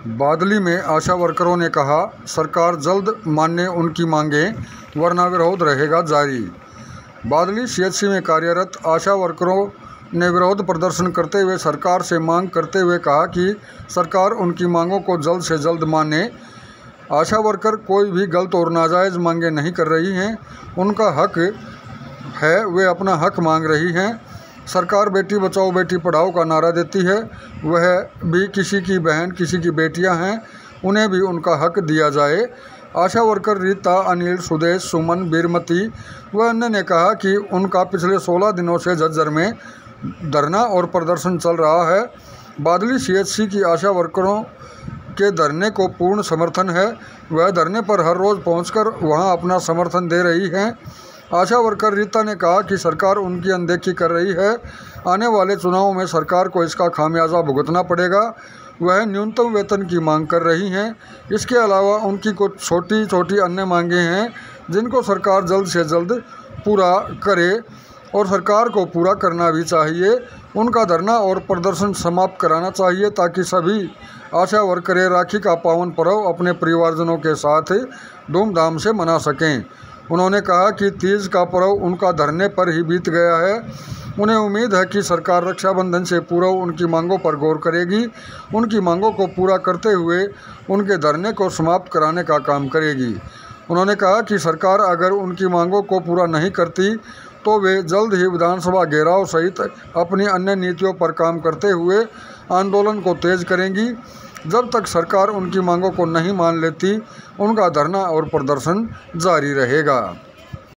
बादली में आशा वर्करों ने कहा, सरकार जल्द माने उनकी मांगें वरना विरोध रहेगा जारी। बादली सीएचसी में कार्यरत आशा वर्करों ने विरोध प्रदर्शन करते हुए सरकार से मांग करते हुए कहा कि सरकार उनकी मांगों को जल्द से जल्द माने। आशा वर्कर कोई भी गलत और नाजायज़ मांगे नहीं कर रही हैं, उनका हक है, वे अपना हक मांग रही हैं। सरकार बेटी बचाओ बेटी पढ़ाओ का नारा देती है, वह भी किसी की बहन किसी की बेटियां हैं, उन्हें भी उनका हक दिया जाए। आशा वर्कर रीता, अनिल, सुदेश, सुमन, बीरमती व अन्य ने कहा कि उनका पिछले 16 दिनों से झज्जर में धरना और प्रदर्शन चल रहा है। बादली सीएचसी की आशा वर्करों के धरने को पूर्ण समर्थन है, वह धरने पर हर रोज़ पहुंचकर वहां अपना समर्थन दे रही हैं। आशा वर्कर रीता ने कहा कि सरकार उनकी अनदेखी कर रही है, आने वाले चुनावों में सरकार को इसका खामियाजा भुगतना पड़ेगा। वह न्यूनतम वेतन की मांग कर रही हैं। इसके अलावा उनकी कुछ छोटी छोटी अन्य मांगें हैं जिनको सरकार जल्द से जल्द पूरा करे और सरकार को पूरा करना भी चाहिए। उनका धरना और प्रदर्शन समाप्त कराना चाहिए ताकि सभी आशा वर्करें राखी का पावन पर्व अपने परिवारजनों के साथ धूमधाम से मना सकें। उन्होंने कहा कि तीज का पर्व उनका धरने पर ही बीत गया है। उन्हें उम्मीद है कि सरकार रक्षाबंधन से पूर्व उनकी मांगों पर गौर करेगी, उनकी मांगों को पूरा करते हुए उनके धरने को समाप्त कराने का काम करेगी। उन्होंने कहा कि सरकार अगर उनकी मांगों को पूरा नहीं करती तो वे जल्द ही विधानसभा घेराव सहित अपनी अन्य नीतियों पर काम करते हुए आंदोलन को तेज करेंगी। जब तक सरकार उनकी मांगों को नहीं मान लेती, उनका धरना और प्रदर्शन जारी रहेगा।